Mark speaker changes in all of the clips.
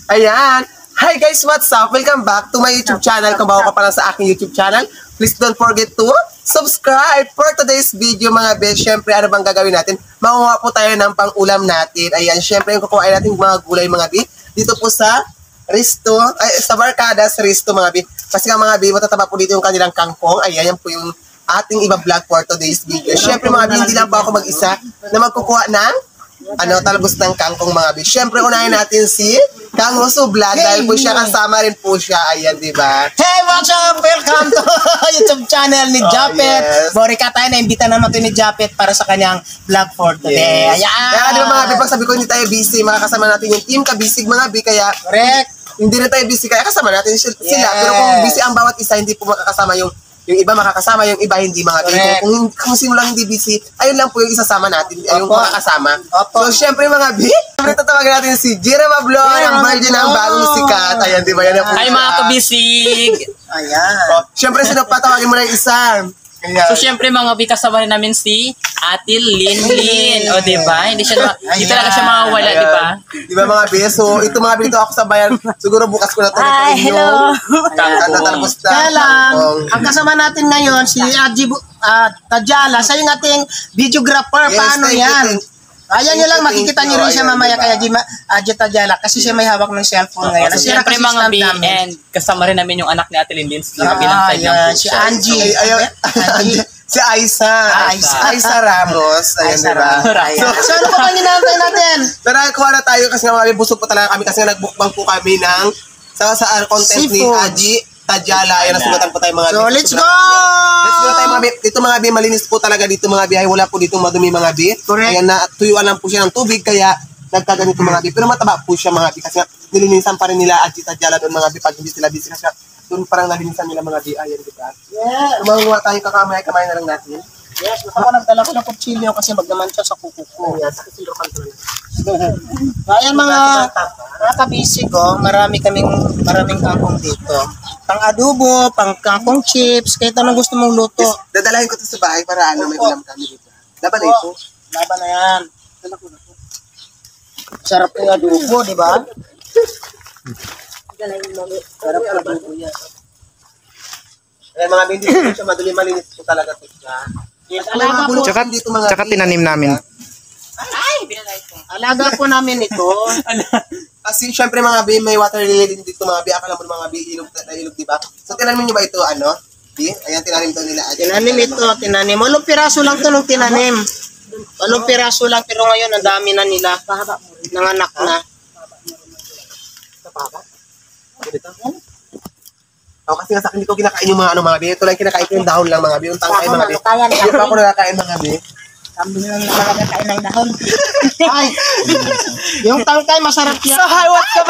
Speaker 1: Ayan. Hi guys, what's up? Welcome back to my YouTube channel. Kung bago ka pa lang sa aking YouTube channel, please don't forget to subscribe for today's video mga bes. Siyempre, ano bang gagawin natin? Makuha po tayo ng pang-ulam natin. Ayan, siyempre, yung kukuhain natin mga gulay mga bi. Dito po sa Risto, sa Barcadas Risto mga bi. Kasi nga mga bi, matataba po dito yung kanilang kangkong. Ayan, yan po yung ating iba-vlog for today's video. Siyempre mga bi, hindi lang po ako mag-isa na magkukuha ng talbos ng kangkong mga bi. Siyempre, unahin natin si Kang Huso Vlog dahil po siya kasama rin po siya. Ayan, di ba?
Speaker 2: Hey, what's up? Welcome to YouTube channel ni Japet.
Speaker 1: Yes.
Speaker 2: Bori ka tayo, naimbita naman to ni Japet para sa kanyang vlog for today.
Speaker 1: Yes.
Speaker 2: Ayan!
Speaker 1: Kaya di ba mga bi, pag sabi ko hindi tayo busy, makakasama natin yung team Kabisig mga bi, kaya
Speaker 2: Correct.
Speaker 1: hindi na tayo busy, kaya kasama natin sila.
Speaker 2: Yes.
Speaker 1: Pero kung busy ang bawat isa, hindi po makakasama yung iba makakasama, yung iba hindi mga bi. Kung simulang hindi busy, ayun lang po yung isasama natin, yung makakasama.
Speaker 2: Opo.
Speaker 1: So syempre mga bi, tatawagin natin si Jirama Vlog, ang virgin ng bagong sikat. Ayan, di ba? Yan ang po
Speaker 3: Ay
Speaker 1: siya.
Speaker 3: mga kabisig!
Speaker 2: Ayan.
Speaker 1: Oh, syempre, sino pa? Tawagin mo na yung isa. Ayan.
Speaker 3: So syempre mga bi, kasama rin namin si Ate Lin. O diba? Hindi talaga siya mawawala,
Speaker 1: Ayan.
Speaker 3: diba?
Speaker 1: Di ba mga bi? So, ito mga bi, ito ako sa bayan. Siguro bukas ko na ito.
Speaker 2: Hi, hello.
Speaker 1: Tapos na.
Speaker 2: Kaya lang, ang kasama natin ngayon, si Adji Tajala, siya yung ating videographer.
Speaker 1: Yes,
Speaker 2: Paano
Speaker 1: thank you,
Speaker 2: yan?
Speaker 1: thank you.
Speaker 2: Ayan nyo lang,
Speaker 1: Thank you,
Speaker 2: makikita
Speaker 1: thank
Speaker 2: nyo
Speaker 1: you.
Speaker 2: rin siya
Speaker 1: Ayan,
Speaker 2: mamaya
Speaker 1: diba?
Speaker 2: kay Adji Tajala kasi siya may hawak ng cellphone ngayon.
Speaker 3: So
Speaker 2: Siya lang
Speaker 3: syempre
Speaker 2: kasi
Speaker 3: mga bi,
Speaker 2: stand namin.
Speaker 3: and kasama rin namin yung anak ni Ate Lin. Kabilang side lang
Speaker 2: Ayan,
Speaker 3: po
Speaker 2: si
Speaker 3: siya.
Speaker 2: Angie.
Speaker 1: Ay, si Aiza.
Speaker 2: Aiza.
Speaker 1: Aiza Ramos. Ayan,
Speaker 2: Aiza
Speaker 1: diba?
Speaker 2: Ramos. So, ano pa ba ninantay natin?
Speaker 1: Pero kuha na tayo kasi nga mga busog po talaga kami kasi nga nag-bookbang po kami ng sa content ni
Speaker 2: Seafood.
Speaker 1: Adji Tajala. Ayan, nasugatan po tayo mga
Speaker 2: So,
Speaker 1: bi.
Speaker 2: let's go!
Speaker 1: Let's go tayo mga bi. Dito mga bi, malinis po talaga dito mga bi. Ay, wala po dito madumi mga bi.
Speaker 2: Correct.
Speaker 1: Ayan na, tuyuan lang po siya ng tubig kaya nagkaganito mga bi. Pero mataba po siya mga bi kasi nga, nilinisan pa rin nila Adji Tajala doon mga bi pag hindi sila busy kasi doon parang nalinisan nila mga bi. Ayan, di ba?
Speaker 2: Yes.
Speaker 1: Kumakuha tayo kamay na lang natin.
Speaker 2: Yes, ako nagdala ko ng kutsilyo kasi magnaman siya sa kuko ko.
Speaker 1: Ayan, sa kasilrokan ko na.
Speaker 2: Ayan mga kabisig, maraming kangkong dito. Pang adobo, pang kangkong chips, kahit anong gusto mong luto.
Speaker 1: Yes, dadalahin ko ito sa bahay para may ulam kami dito. Laban na ito.
Speaker 2: Laban na yan. Sarap yung adobo, di ba? Sarap yung adobo yan.
Speaker 1: Ayan mga bindi dito siya, madali malinis po talaga ito siya.
Speaker 2: Yes, alaga po.
Speaker 4: Tsaka tinanim namin.
Speaker 2: Alaga po namin ito.
Speaker 1: Kasi syempre mga bi, may water lily din dito mga bi. Akala mo mga bi, ilog na ilog, di ba? So tinanim niyo ba ito, ano? Bi? Ayan, tinanim ito nila.
Speaker 2: Tinanim ito, tinanim. Walong piraso lang ito nung tinanim. Walong piraso lang, pero ngayon ang dami na nila. Nanganak na.
Speaker 1: Kasi nga sa akin, hindi ko kinakain yung mga ano mga bi. Ito lang kinakain ko yung dahon lang mga bi. Yung tangkay mga bi. Hindi pa ako nakakain mga bi.
Speaker 2: Kambing lang nakakain ng dahon. Ay, yung tangkay masarap yan.
Speaker 1: So, hi, what's up?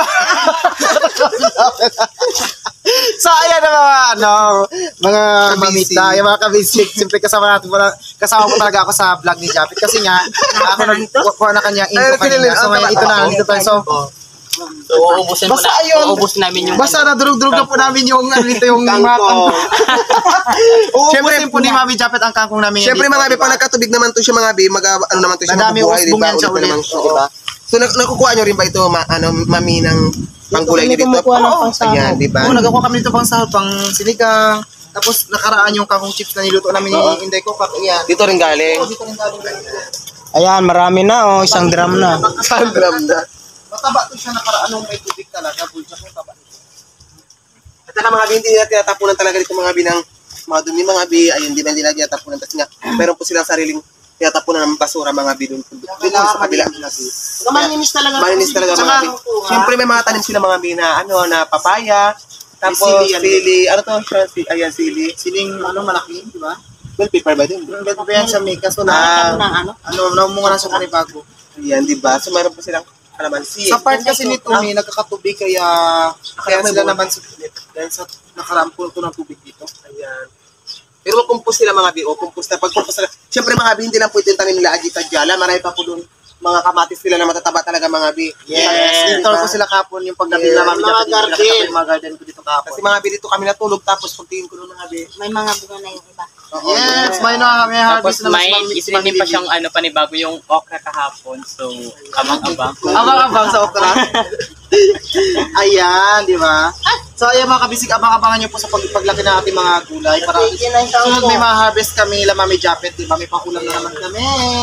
Speaker 1: So, ayan na mga
Speaker 4: Mamita, yung mga kabisig. Siyempre kasama ko talaga ako sa vlog ni Japet. Kasi nga, ako nagkuha na kanya info kanina. So ngayon, ito na, dito tayo. So,
Speaker 3: Uubusin
Speaker 1: Basta ayun.
Speaker 3: namin yung
Speaker 4: basta nadurog-durog na po namin yung, yung
Speaker 1: kangkong.
Speaker 4: Siyempre po ni Mami Japet ang kangkong namin.
Speaker 1: Siyempre mga bi, pag nagkatubig naman to siya mga bi, ano naman to siya,
Speaker 4: Madami
Speaker 1: mabubuhay,
Speaker 4: usbong
Speaker 1: diba?
Speaker 4: yan sa
Speaker 1: Ulit
Speaker 4: ulit.
Speaker 1: naman siya, diba? So, nakukuha nyo rin ba ito, mami, ng panggulay nyo dito?
Speaker 2: kumukuha ng pangsahog.
Speaker 1: Ayan, diba?
Speaker 4: Oo, nagawa kami dito pang sahod, pang sinigang. Tapos nakaraan yung kangkong chips na niluto namin ni Inday ko. Yan.
Speaker 1: Dito rin galing.
Speaker 4: Dito rin galing.
Speaker 2: Ayan, marami na, isang drum na.
Speaker 1: Saan gram na?
Speaker 4: Mataba to siya nakaraan nung may tubig talaga. Bulsa ko taba.
Speaker 1: At na mga bi, hindi nila tinatapunan talaga dito mga bi ng mga dumi mga bi. Ayun, di ba nila tinatapunan? Kasi nga, meron po silang sariling tinatapunan ng basura mga bi doon. Doon sa kabila.
Speaker 2: Malinis talaga.
Speaker 1: Malinis talaga mga bi. Siyempre may mga tanim sila mga bi na na papaya. Tapos sili, ano to? Ayan, sili.
Speaker 4: Siling malaki, di ba?
Speaker 1: Well, paper ba din?
Speaker 4: Bed pa yan sa Mika. So na, namunga na sa Panibago.
Speaker 1: Ayan, di ba? So mayroon po silang kalamansi.
Speaker 4: Sa part kasi nito, may nagkakatubig kaya sila naman sulit. Dahil sa nakarampo ko ng tubig dito.
Speaker 1: Ayan. Pero mag-compose sila mga bi, o compose na. Pag-compose sila, siyempre mga bi, hindi lang po ito yung tanim nila Adji Tajala. Marami pa po doon mga kamatis nila na matataba talaga mga bi.
Speaker 4: Yes. Dito ko sila kapon yung pagdating
Speaker 1: Yes.
Speaker 4: na Mami
Speaker 2: Mga
Speaker 4: Japet.
Speaker 2: garden.
Speaker 4: Yung mga garden ko dito kapon.
Speaker 1: Kasi mga bi, dito kami natulog tapos pagtingin ko doon mga bi.
Speaker 5: May mga bunga na yung iba.
Speaker 1: Oo,
Speaker 4: Yes,
Speaker 1: diba?
Speaker 4: may na may
Speaker 3: Tapos
Speaker 4: harvest na
Speaker 3: may isa din pa siyang panibago yung okra kahapon. So, abang-abang.
Speaker 4: Abang-abang sa okra. Ayan, di ba? So, ayan mga kabisig, abang-abangan nyo po sa paglaki ng ating mga gulay. Para sunod may ma-harvest kami, la Mami Japet, di ba? May pangulam na naman kami.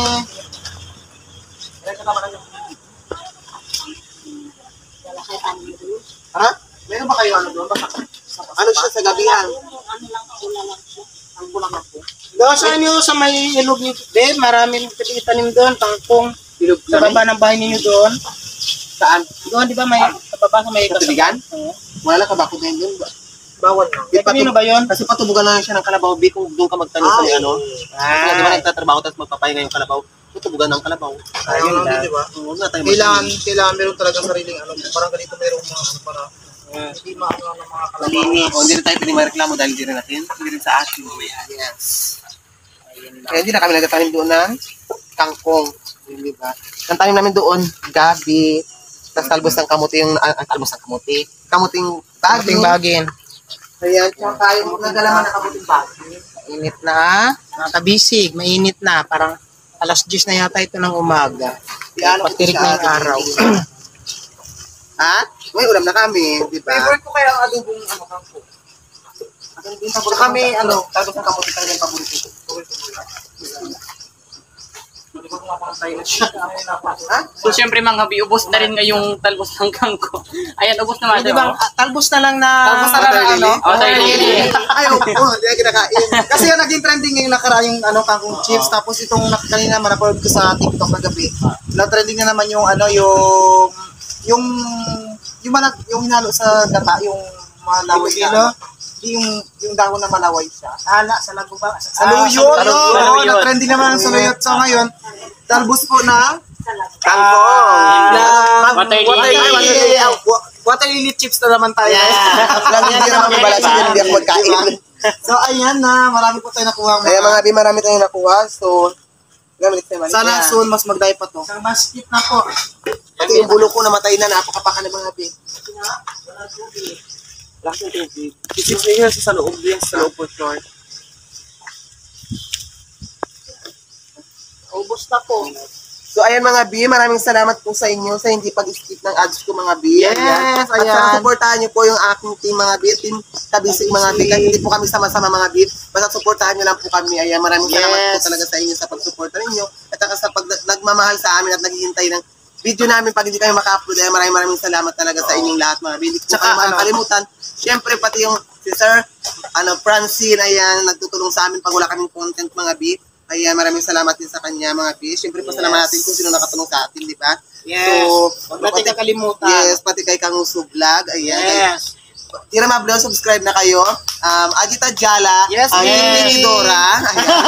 Speaker 4: Ha? Meron ba kayo ano doon?
Speaker 1: Ano siya sa gabihan?
Speaker 4: Ang kulang na po.
Speaker 2: Doon sa inyo, sa may ilog niyo, maraming itanim doon, tangkong.
Speaker 1: Ilog
Speaker 2: Sa baba ng bahay ninyo doon.
Speaker 1: Saan?
Speaker 2: Doon, di ba, may sa baba sa may
Speaker 1: Sa tubigan? Wala ka ba? Kung ngayon doon ba?
Speaker 2: Bawal na. Eh, kanino ba yun?
Speaker 1: Kasi patubugan na lang siya ng kalabaw, B, kung doon ka magtanong sa may ano. Kasi di ba nagtatrabaho, tapos magpapahinga yung kalabaw. Tutubugan ng kalabaw.
Speaker 2: Ayun lang.
Speaker 4: di ba?
Speaker 1: Huwag na tayo
Speaker 4: Kailangan meron talaga sariling ano. Parang ganito meron mga ano para hindi maano ng mga kalabaw.
Speaker 1: O, hindi na tayo pwede mareklamo dahil hindi rin natin. Hindi rin sa atin. Yes. Kaya hindi na kami nagtatanim doon ng kangkong. Di ba? Ang tanim namin doon, gabi, tapos talbos ng kamuti yung, talbos ng kamuti, kamuting baging.
Speaker 2: Bagin.
Speaker 1: Ayan, tsaka yung nagalaman na kamuting baging.
Speaker 2: Mainit na. Mga kabisig, mainit na. Parang alas 10 na yata ito ng umaga. Patirik na yung araw.
Speaker 1: Ha? May ulam na kami, di ba?
Speaker 4: Favorite ko kaya ang adobong ano kangkong.
Speaker 1: Sa kami, ano, talbos ng kamuti talaga yung paborito ko. Ha?
Speaker 3: So, syempre mga bi, ubos na rin ngayong talbos ng kangko. Ayan, ubos naman.
Speaker 2: Di ba, talbos na lang na...
Speaker 1: Talbos na lang na ano?
Speaker 4: Ay, oo, hindi na kinakain. Kasi yung naging trending ngayong nakaraan yung ano, kangkong chips. Tapos itong kanina manapanood ko sa TikTok kagabi. Na-trending na naman yung ano, yung hinalo sa gata, yung malaway na. Yung dahon na malaway siya. Sa lago ba? Sa luyot. Oo, na-trending naman sa luyot. So ngayon, talbos po na
Speaker 1: Kangkong.
Speaker 4: water lily chips na naman tayo.
Speaker 1: Hindi naman mabala siya, hindi ako magkain.
Speaker 4: So ayan na, marami po tayo nakuha.
Speaker 1: Kaya mga bi, marami tayong nakuha. So, gamit tayo.
Speaker 4: Sana soon mas magday pa to.
Speaker 2: Sa basket na po.
Speaker 1: Pati yung bulo ko namatay na, napakapaka ng mga bi. Lakas ng tubig. Chips na yun, sa loob yan, sa loob for sure.
Speaker 2: Ubos na po.
Speaker 1: So, ayan mga bi, maraming salamat po sa inyo sa hindi pag-skip ng ads ko mga bi.
Speaker 4: Yes,
Speaker 1: At
Speaker 4: ayan.
Speaker 1: sana supportahan niyo po yung aking team mga bi, team Kabisig mga bi. Kahit hindi po kami sama-sama mga bi, basta supportahan niyo lang po kami. Ayan, maraming salamat po talaga sa inyo sa pagsuporta ninyo. At saka sa nagmamahal sa amin at naghihintay ng video namin pag hindi kayo maka-upload. Ayan, maraming salamat talaga sa inyong lahat mga bi. Hindi ko kayo makakalimutan. Siyempre, pati yung si Sir Francine, ayan, nagtutulong sa amin pag wala kaming content mga bi. Ayan, maraming salamat din sa kanya mga bi. Siyempre, pasalamat natin kung sino nakatulong sa atin, di ba?
Speaker 2: Yes.
Speaker 1: So,
Speaker 2: Huwag natin kakalimutan.
Speaker 1: yes, pati kay Kanguso Vlog. Ayan.
Speaker 2: Yes.
Speaker 1: Tira Mablo, subscribe na kayo. Agita Jala.
Speaker 2: Yes,
Speaker 1: Gigi Dora.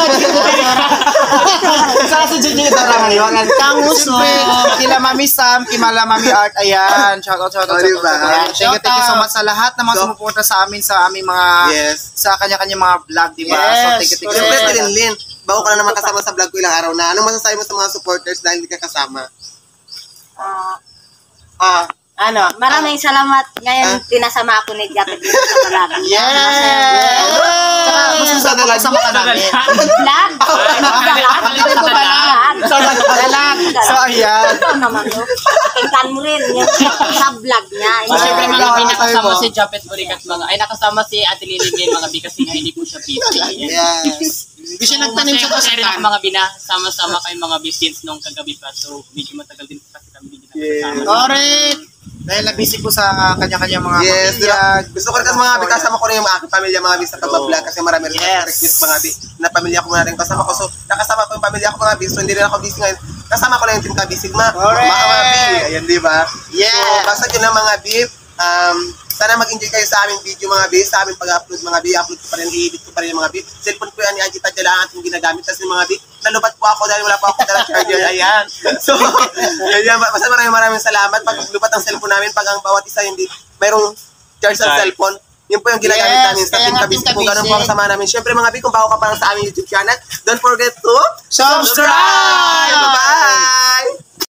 Speaker 4: Saan si Gigi Dora ngayon?
Speaker 2: Kanguso.
Speaker 4: Kila Mami Sam, kila Mami Art, ayan. Shout out.
Speaker 1: Diba?
Speaker 4: Ayan, thank you so much sa lahat na mga sumuporta sa amin sa aming mga,
Speaker 1: Yes.
Speaker 4: sa kanya-kanya mga vlog, diba?
Speaker 2: Yes,
Speaker 4: So, thank you so
Speaker 1: Siyempre,
Speaker 4: much.
Speaker 1: Lin, bago ka na naman kasama sa vlog ko ilang araw na. Anong masasabi mo sa mga supporters dahil hindi ka kasama?
Speaker 5: Maraming salamat. Ngayon, pinasama ako ni Japet dito sa vlog.
Speaker 4: Yes! Mas gusto na lang sama ka namin.
Speaker 5: Vlog? Vlog?
Speaker 4: So, ayan.
Speaker 5: Ito naman, no? Pakinggan mo rin yung sa vlog niya.
Speaker 3: So, syempre
Speaker 4: Ay,
Speaker 3: mga bi,
Speaker 4: wala
Speaker 3: nakasama
Speaker 4: tayo,
Speaker 3: si Japet Burikat mga, ay nakasama si Ate Lily ngayon mga bi kasi nga hindi po siya busy.
Speaker 1: Yes.
Speaker 2: Hindi siya nagtanim sa
Speaker 3: Kasi rin ako
Speaker 2: basukan.
Speaker 3: mga bina, sama-sama kayo mga bi since nung kagabi pa. So, medyo matagal din po kasi kami hindi nakasama.
Speaker 2: Correct.
Speaker 4: Dahil na-busy po sa kanya-kanya mga
Speaker 1: Yes,
Speaker 4: pamilya.
Speaker 1: gusto ko rin kasi mga bi, kasama ko rin yung aking pamilya mga bi sa pag-vlog kasi marami rin request mga bi na pamilya ko muna rin kasama ko. So, nakasama ko yung pamilya ko mga bi, so hindi rin ako busy ngayon. Kasama ko lang yung team Kabisig mga bi. Ayan, di ba?
Speaker 4: Yes.
Speaker 1: So, basta yun lang mga bi. Sana mag-enjoy kayo sa aming video mga bi, sa aming pag-upload mga bi. Upload ko pa rin, i-edit ko pa rin mga bi. Cellphone ko yan ni Agita Jala ang ating ginagamit. Kasi mga bi, nalubat po ako dahil wala pa ako dalang charger. Ayan. So, ayan, basta maraming salamat. Pag lubat ang cellphone namin, pag ang bawat isa hindi mayroong charge sa cellphone, yun po yung ginagamit
Speaker 2: Yes,
Speaker 1: namin sa
Speaker 2: kaya
Speaker 1: Team
Speaker 2: nga
Speaker 1: Kabisig.
Speaker 2: Team
Speaker 1: Kung ganun po ang
Speaker 2: Kabisig.
Speaker 1: sama namin. Siyempre mga bi, kung bago ka pa lang sa aming YouTube channel, don't forget to
Speaker 2: Subscribe!
Speaker 1: Bye!